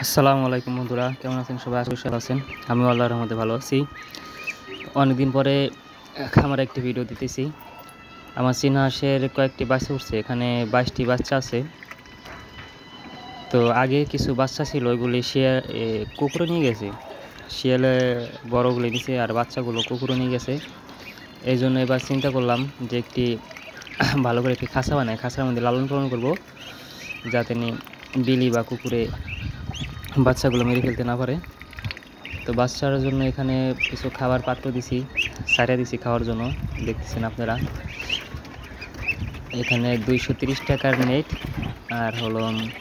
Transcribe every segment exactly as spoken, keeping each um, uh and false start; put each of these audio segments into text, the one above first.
আসসালামু আলাইকুম বন্ধুরা, কেমন আছেন সবাই? আশা করি ভালো আছেন। আমিও আল্লাহর রহমতে ভালো আছি। অনেকদিন পরে আমার একটি ভিডিও দিতেছি। আমার চীনা হাঁসের কয়েকটি বাচ্চা উঠছে, এখানে বাইশটি বাচ্চা আছে। তো আগে কিছু বাচ্চা ছিল, ওইগুলি শিয়াল কুকুরে নিয়ে গেছে। শিয়ালে বড়গুলি নিছে আর বাচ্চাগুলো কুকুরে নিয়ে গেছে। এই জন্য এবার চিন্তা করলাম যে একটি ভালো করে একটি খাঁচা বানায়, খাঁচার মধ্যে লালন পালন করবো, যাতে নি বিলি বা কুকুরে বাচ্চাগুলো মেরে ফেলতে না পারে। তো বাচ্চার জন্য এখানে কিছু খাবার পাত্র দিছি, সারিয়া দিছি খাওয়ার জন্য, দেখতেছেন আপনারা। এখানে দুইশো তিরিশ টাকার নেট আর হলো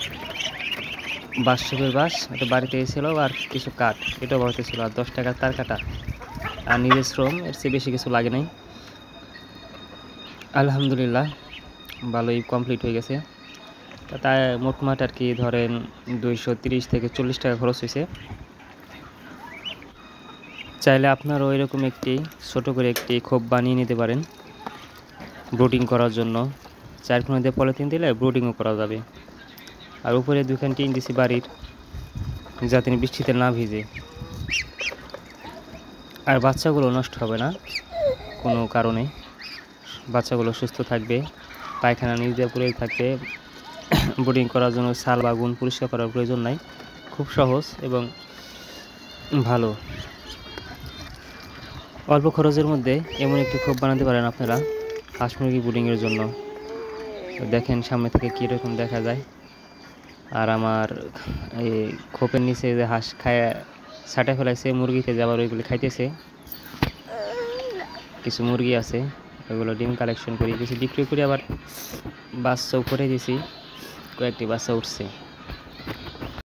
বাঁশের বাঁশ, এটা বাড়িতে এসেছিল, আর কিছু কাঠ এটাও বাড়িতে ছিল, আর দশ টাকার তার কাটা আর নিজের শ্রম, এর চেয়ে বেশি কিছু লাগে নাই। আলহামদুলিল্লাহ ভালোই কমপ্লিট হয়ে গেছে। তাই মোটমাট আর কি ধরেন দুইশো তিরিশ থেকে চল্লিশ টাকা খরচ হয়েছে। চাইলে আপনারা ওইরকম একটি ছোট করে একটি খোপ বানিয়ে নিতে পারেন ব্রুডিং করার জন্য। চার কোণা দিয়ে পলিথিন দিলে ব্রুডিংও করা যাবে। আর উপরে দুখান টিন দিছি বাড়ির, যাতে বৃষ্টিতে না ভিজে, আর বাচ্চাগুলো নষ্ট হবে না কোনো কারণে। বাচ্চাগুলো সুস্থ থাকবে, পায়খানা নিজ দিয়ে পড়ে থাকবে। ব্রুডিং করার জন্য ছাল বা গুণ পরিষ্কার করার প্রয়োজন নাই, খুব সহজ এবং ভালো। অল্প খরচের মধ্যে এমন একটি খোপ বানাতে পারেন আপনারা হাঁস মুরগি ব্রুডিংয়ের জন্য। দেখেন সামনে থেকে কীরকম দেখা যায়। আর আমার এই খোপের নিচে যে হাঁস খায় ছাটা ফেলাইছে, মুরগিতে যাবার ওইগুলি খাইতেছে। কিছু মুরগি আছে, ওইগুলো ডিম কালেকশন করি, কিছু বিক্রি করি, আবার বাচ্চাও করে দিয়েছি, কয়েকটি বাচ্চা উঠছে।